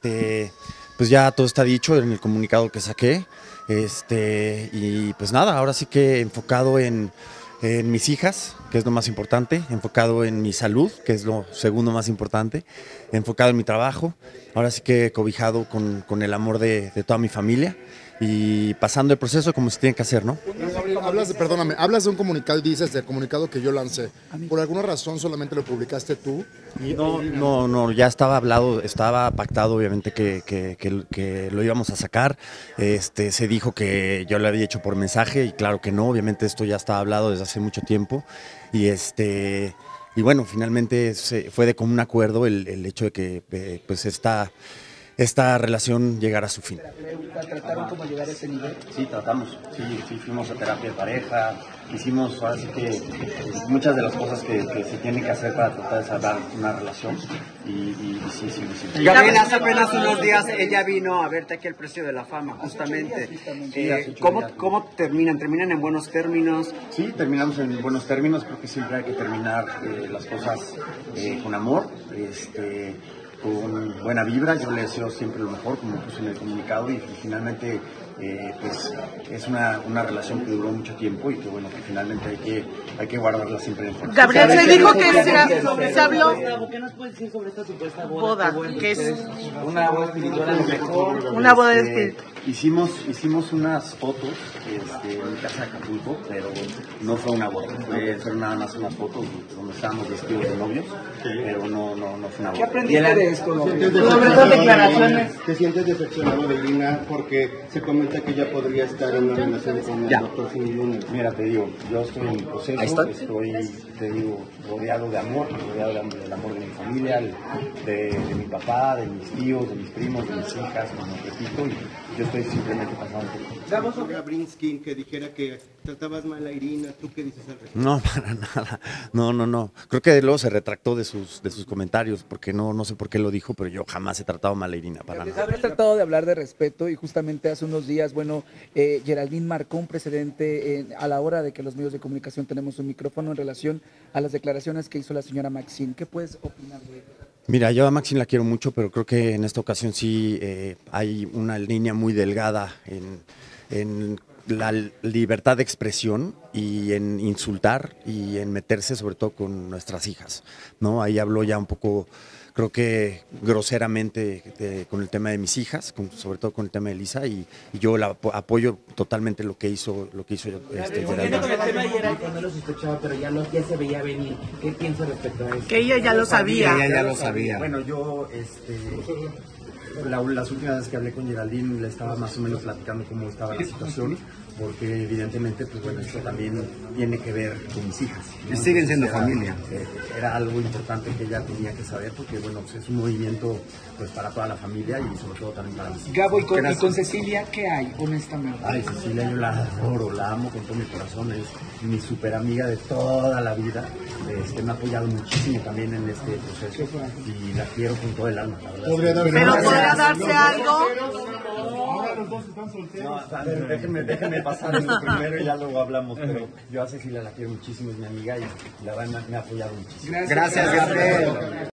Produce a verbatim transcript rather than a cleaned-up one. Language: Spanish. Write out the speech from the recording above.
este, pues ya todo está dicho en el comunicado que saqué, este, y pues nada, ahora sí que enfocado en, en mis hijas, que es lo más importante, enfocado en mi salud, que es lo segundo más importante, enfocado en mi trabajo, ahora sí que cobijado con, con el amor de, de toda mi familia y pasando el proceso como se tiene que hacer, ¿no? Hablas de, perdóname, hablas de un comunicado, dices del comunicado que yo lancé. ¿Por alguna razón solamente lo publicaste tú? Y, no, no, no, ya estaba hablado, estaba pactado obviamente que, que, que, que lo íbamos a sacar. Este, se dijo que yo lo había hecho por mensaje y claro que no, obviamente esto ya estaba hablado desde hace mucho tiempo. Y este y bueno, finalmente se fue de común acuerdo el, el hecho de que eh, pues esta, esta relación llegara a su fin. ¿Trataron cómo llegar a ese nivel? Sí, tratamos, sí, sí, fuimos a terapia de pareja, hicimos ahora sí que muchas de las cosas que, que se tienen que hacer para tratar de salvar una relación y, y, y sí, sí, sí. Gabriel, hace apenas unos días ella vino a verte aquí al Precio de la Fama, justamente. Eh, ¿cómo, ¿Cómo terminan? ¿Terminan en buenos términos? Sí, terminamos en buenos términos, creo que siempre hay que terminar eh, las cosas eh, con amor, este, con buena vibra. Yo le deseo siempre lo mejor, como puse en el comunicado, y, y finalmente eh, pues es una, una relación que duró mucho tiempo y que bueno, que finalmente hay que, hay que guardarla siempre en forma. Gabriel, se dijo que se, se habló... ¿Qué nos puedes decir sobre esta supuesta boda? boda? Que es una boda espiritual a lo mejor. una boda de Este, espíritu. Hicimos, hicimos unas fotos este, en mi casa de Acapulco, pero no fue una boda, fue, fueron nada más unas fotos donde estábamos vestidos de novios, pero no, no, no fue una boda. ¿Qué aprendiste de esto? Sobre todo declaraciones. ¿Te sientes decepcionado de Lina porque se comenta que ella podría estar en una relación con el Ya. doctor Simi Luna? Mira, te digo, yo estoy en mi proceso, estoy, te digo, rodeado de amor, rodeado de amor, del amor de mi familia, de, de mi papá, de mis tíos, de mis primos, de mis hijas, como repito, y yo estoy simplemente pasando por eso. Damos a Gabrinsky que dijera que tratabas mal a Irina, ¿tú qué dices al respecto? No, para nada, no, no, no, creo que luego se retractó de sus, de sus comentarios, porque no, no sé por qué lo dijo, pero yo jamás he tratado mal a Irina, para nada. Has tratado de hablar de respeto y justamente hace unos días, bueno, eh, Geraldine marcó un precedente eh, a la hora de que los medios de comunicación tenemos un micrófono en relación a las declaraciones que hizo la señora Maxine. ¿Qué puedes opinar de ello? Mira, yo a Maxine la quiero mucho, pero creo que en esta ocasión sí eh, hay una línea muy delgada en, en la libertad de expresión y en insultar y en meterse sobre todo con nuestras hijas, ¿no? Ahí habló ya un poco, creo que groseramente de, con el tema de mis hijas, con, sobre todo con el tema de Elisa, y, y yo la apo apoyo totalmente lo que hizo, lo que hizo este, Geraldine. No lo sospechaba, pero ya, lo, ya se veía venir. ¿Qué piensa respecto a eso? Que ella ya lo sabía. Ella ya lo sabía. Bueno, yo, este, la, las últimas veces que hablé con Geraldine le estaba más o menos platicando cómo estaba la situación, porque evidentemente, pues bueno, esto también tiene que ver con mis hijas, ¿no? Siguen siendo era, familia. Eh, era algo importante que ella tenía que saber, porque bueno, pues es un movimiento pues para toda la familia y sobre todo también para mis hijas. Gabo, ¿y con, y con Cecilia qué hay, honestamente? Ay, Cecilia, yo la adoro, la amo con todo mi corazón, es mi super amiga de toda la vida, este, me ha apoyado muchísimo también en este proceso y la quiero con todo el alma, la verdad. ¿Podría dar- Pero podrá darse algo. No, a ver, déjenme, déjenme pasar eso primero y ya luego hablamos, pero yo a Cecilia la quiero muchísimo, es mi amiga y la verdad me, me ha apoyado muchísimo. Gracias, Gabriel.